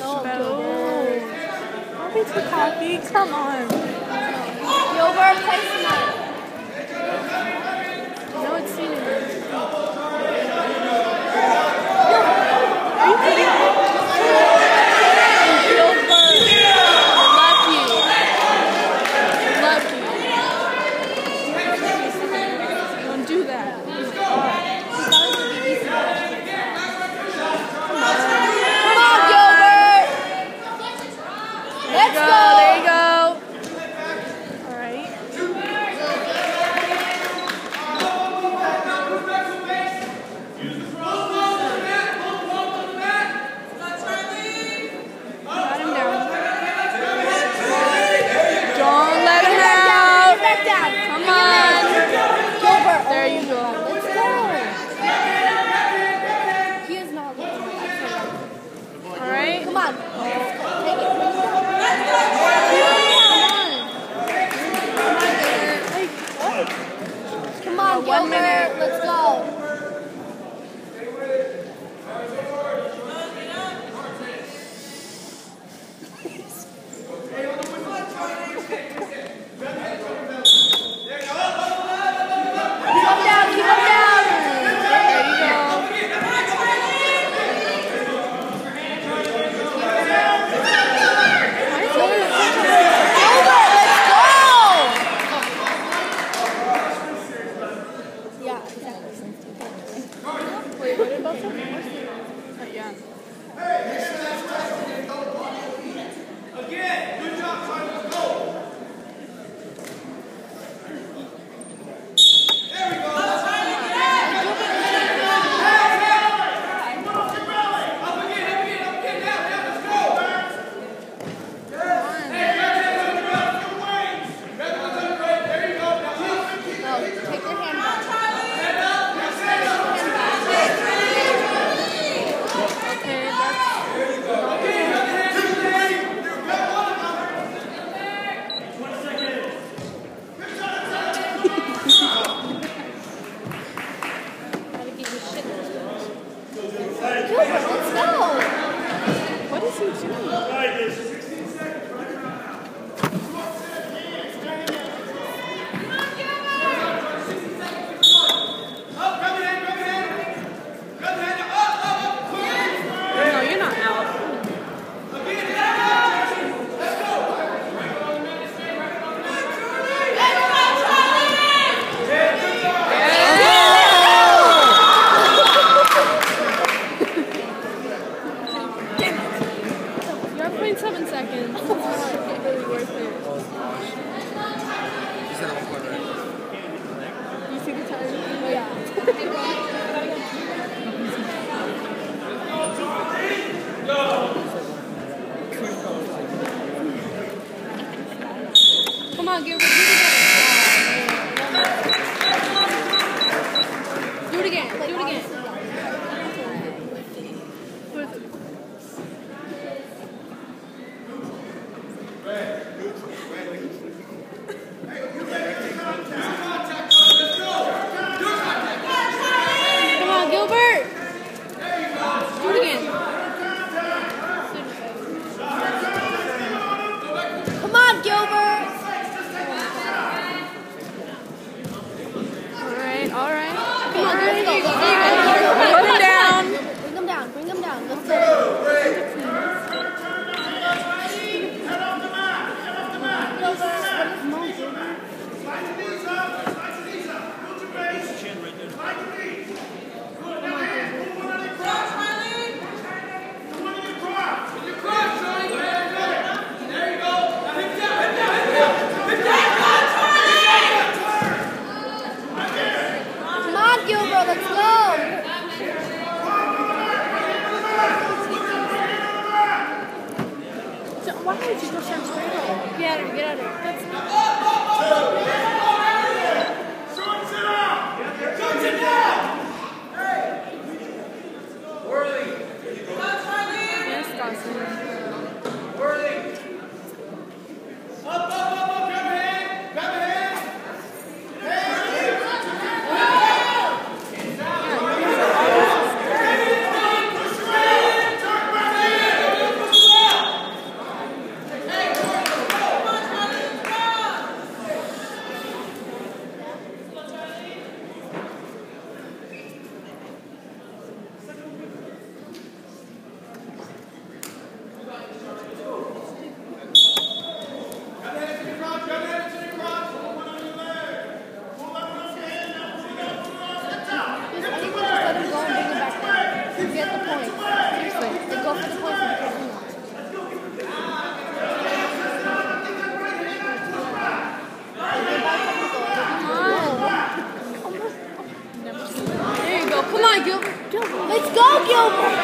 Don't be too cocky. Come on. Gilbert, play smart. No, it's seen it. Are you kidding me? Don't do that. Let's go. There you go. All right. Got him down. Don't let him out. Back down. Come on. Gilbert. There you go. Let's go. He is not looking at that. All right. Come on. Take it. Come on, 1 Gilbert. minute. Let's go. Keep him down. There you go. Yeah, exactly. Wait, what about that? Yeah. Take your hand back. Okay, that's... Gotta give you shit. Gilbert, let's go. What is he doing? No, you're not out. You have 0.7 seconds. It's not really worth it. You see the time? Oh, yeah. Come on, Gilbert, do it again. Do it again. Come on, Gilbert. Do it again. Come on, Gilbert. All right. Come on, let's go. Put him down. Bring him down. Bring him down. Let's go. Come on, Gilbert. Let's go. Why would you go straight up? Get out of here. That's yes, Dawson. Let's go, Gilbert!